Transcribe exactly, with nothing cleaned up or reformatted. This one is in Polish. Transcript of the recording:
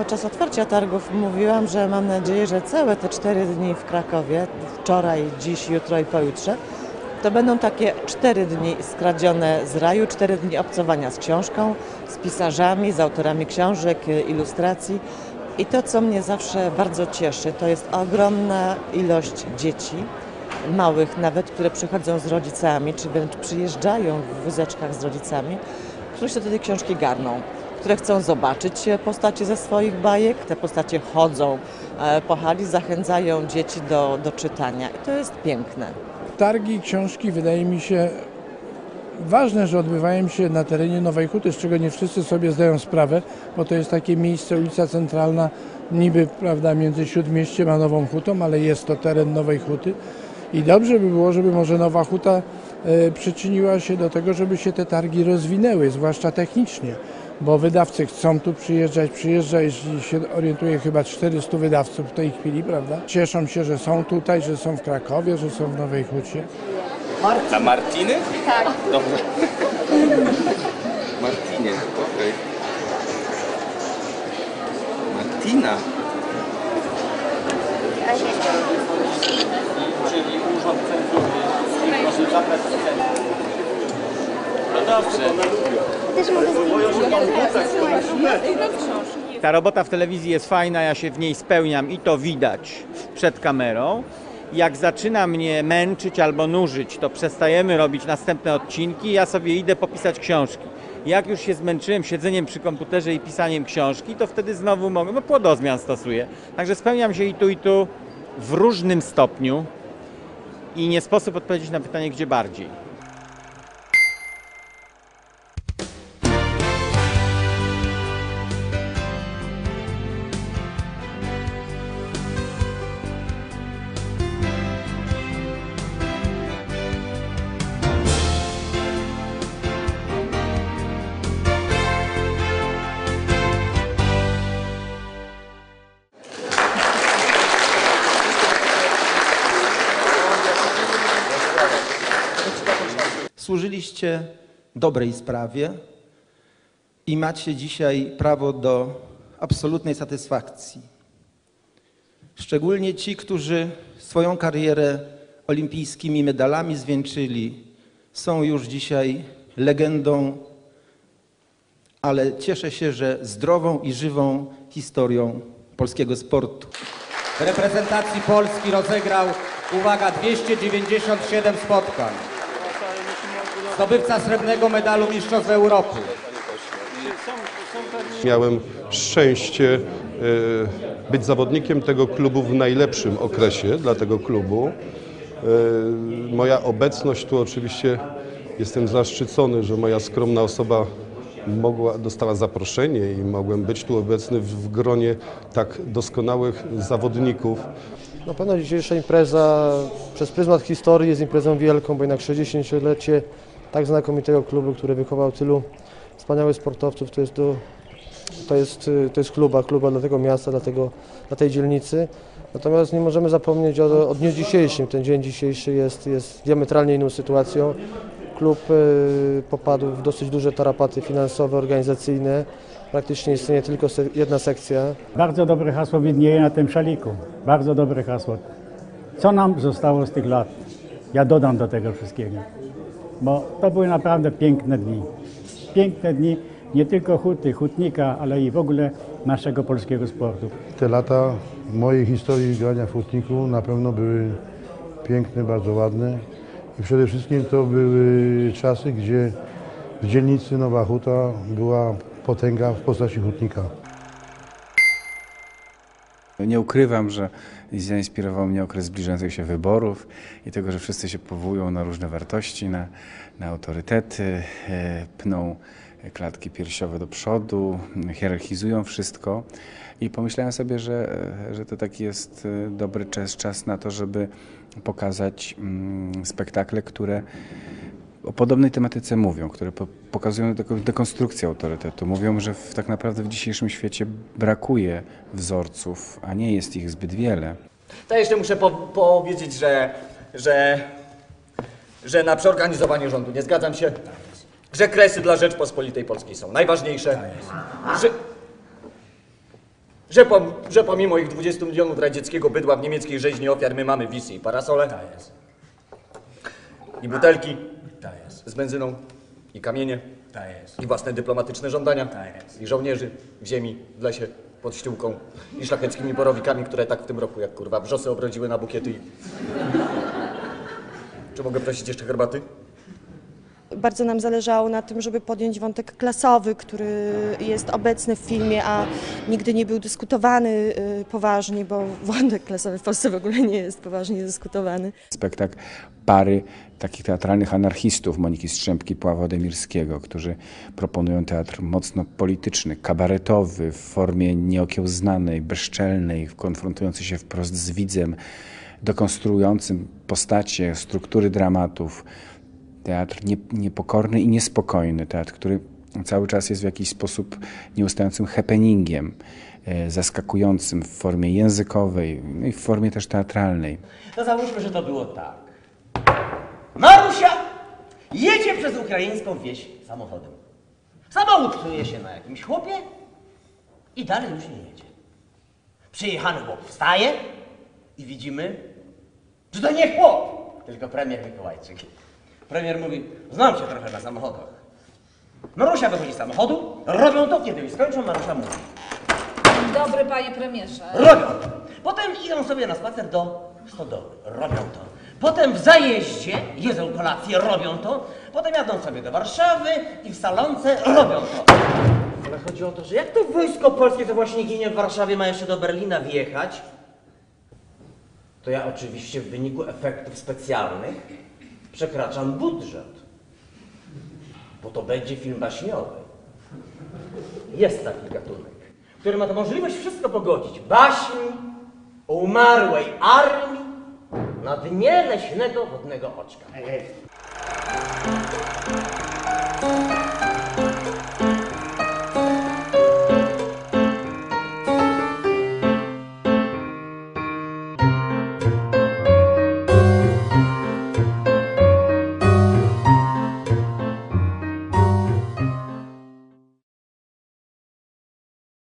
podczas otwarcia targów mówiłam, że mam nadzieję, że całe te cztery dni w Krakowie, wczoraj, dziś, jutro i pojutrze, to będą takie cztery dni skradzione z raju, cztery dni obcowania z książką, z pisarzami, z autorami książek, ilustracji. I to, co mnie zawsze bardzo cieszy, to jest ogromna ilość dzieci, małych nawet, które przychodzą z rodzicami, czy wręcz przyjeżdżają w wózeczkach z rodzicami, którzy się do tej książki garną, które chcą zobaczyć postacie ze swoich bajek. Te postacie chodzą po hali, zachęcają dzieci do, do czytania i to jest piękne. Targi książki, wydaje mi się, ważne, że odbywają się na terenie Nowej Huty, z czego nie wszyscy sobie zdają sprawę, bo to jest takie miejsce, ulica Centralna, niby, prawda, między Śródmieściem a Nową Hutą, ale jest to teren Nowej Huty i dobrze by było, żeby może Nowa Huta e, przyczyniła się do tego, żeby się te targi rozwinęły, zwłaszcza technicznie, bo wydawcy chcą tu przyjeżdżać, przyjeżdża, jeśli się orientuję, chyba czterystu wydawców w tej chwili, prawda? Cieszą się, że są tutaj, że są w Krakowie, że są w Nowej Hucie. Dla Martiny? Tak. Dobrze. Martinie, okej. Okay. Martina. Czyli urząd cenzury. Proszę zabrać No dobrze. Też mogę Ta robota w telewizji jest fajna, ja się w niej spełniam i to widać przed kamerą. Jak zaczyna mnie męczyć albo nużyć, to przestajemy robić następne odcinki, ja sobie idę popisać książki. Jak już się zmęczyłem siedzeniem przy komputerze i pisaniem książki, to wtedy znowu mogę, no płodozmian stosuję. Także spełniam się i tu, i tu w różnym stopniu i nie sposób odpowiedzieć na pytanie, gdzie bardziej. Służyliście dobrej sprawie i macie dzisiaj prawo do absolutnej satysfakcji. Szczególnie ci, którzy swoją karierę olimpijskimi medalami zwieńczyli, są już dzisiaj legendą, ale cieszę się, że zdrową i żywą historią polskiego sportu. W reprezentacji Polski rozegrał, uwaga, dwieście dziewięćdziesiąt siedem spotkań. Zdobywca srebrnego medalu Mistrzostw Europy. Miałem szczęście być zawodnikiem tego klubu w najlepszym okresie dla tego klubu. Moja obecność tu oczywiście, jestem zaszczycony, że moja skromna osoba mogła, dostała zaproszenie i mogłem być tu obecny w gronie tak doskonałych zawodników. Na pewno dzisiejsza impreza przez pryzmat historii jest imprezą wielką, bo jednak sześćdziesięciolecie tak znakomitego klubu, który wychował tylu wspaniałych sportowców, to jest, do, to jest, to jest kluba, kluba dla tego miasta, dla, tego, dla tej dzielnicy. Natomiast nie możemy zapomnieć o, o dniu dzisiejszym. Ten dzień dzisiejszy jest, jest diametralnie inną sytuacją. Klub y, popadł w dosyć duże tarapaty finansowe, organizacyjne. Praktycznie istnieje tylko se, jedna sekcja. Bardzo dobre hasło widnieje na tym szaliku. Bardzo dobre hasło. Co nam zostało z tych lat? Ja dodam do tego wszystkiego. Bo to były naprawdę piękne dni. Piękne dni nie tylko Huty, Hutnika, ale i w ogóle naszego polskiego sportu. Te lata mojej historii grania w Hutniku na pewno były piękne, bardzo ładne i przede wszystkim to były czasy, gdzie w dzielnicy Nowa Huta była potęga w postaci Hutnika. Nie ukrywam, że zainspirował mnie okres zbliżających się wyborów i tego, że wszyscy się powołują na różne wartości, na, na autorytety, pną klatki piersiowe do przodu, hierarchizują wszystko i pomyślałem sobie, że, że to taki jest dobry czas, czas na to, żeby pokazać mm, spektakle, które o podobnej tematyce mówią, które po, pokazują dekonstrukcję autorytetu. Mówią, że w, tak naprawdę w dzisiejszym świecie brakuje wzorców, a nie jest ich zbyt wiele. To jeszcze muszę po powiedzieć, że, że, że na przeorganizowanie rządu nie zgadzam się, że Kresy dla Rzeczpospolitej Polskiej są najważniejsze, że, Że, po, że pomimo ich dwudziestu milionów radzieckiego bydła w niemieckiej rzeźni ofiar my mamy wisy i parasole. Tak jest. I butelki. Tak jest. Z benzyną. I kamienie. Tak jest. I własne dyplomatyczne żądania. Tak jest. I żołnierzy w ziemi, w lesie, pod ściółką. I szlacheckimi borowikami, które tak w tym roku jak kurwa wrzosy obrodziły na bukiety. I... Czy mogę prosić jeszcze herbaty? Bardzo nam zależało na tym, żeby podjąć wątek klasowy, który jest obecny w filmie, a nigdy nie był dyskutowany y, poważnie, bo wątek klasowy w Polsce w ogóle nie jest poważnie dyskutowany. Spektakl pary takich teatralnych anarchistów Moniki Strzępki, Puława Demirskiego, którzy proponują teatr mocno polityczny, kabaretowy, w formie nieokiełznanej, bezczelnej, konfrontujący się wprost z widzem, dekonstruującym postacie, struktury dramatów. Teatr nie, niepokorny i niespokojny, teatr, który cały czas jest w jakiś sposób nieustającym happeningiem, e, zaskakującym w formie językowej, no i w formie też teatralnej. No załóżmy, że to było tak. Marusia jedzie przez ukraińską wieś samochodem. Samochód psuje się na jakimś chłopie i dalej już nie jedzie. Przyjechany chłop wstaje i widzimy, że to nie chłop, tylko premier Mikołajczyk. Premier mówi, znam się trochę na samochodach. Marusia wychodzi z samochodu, robią to, kiedy już skończą, Marusia mówi. Dzień dobry, panie premierze. Robią to. Potem idą sobie na spacer do stodoły. Robią to. Potem w zajeździe jedzą kolację, robią to. Potem jadą sobie do Warszawy i w salonce robią to. Ale chodzi o to, że jak to wojsko polskie, to właśnie ginie w Warszawie, ma jeszcze do Berlina wjechać, to ja oczywiście w wyniku efektów specjalnych przekraczam budżet, bo to będzie film baśniowy. Jest taki gatunek, który ma to możliwość wszystko pogodzić. Baśń o umarłej armii na dnie leśnego wodnego oczka.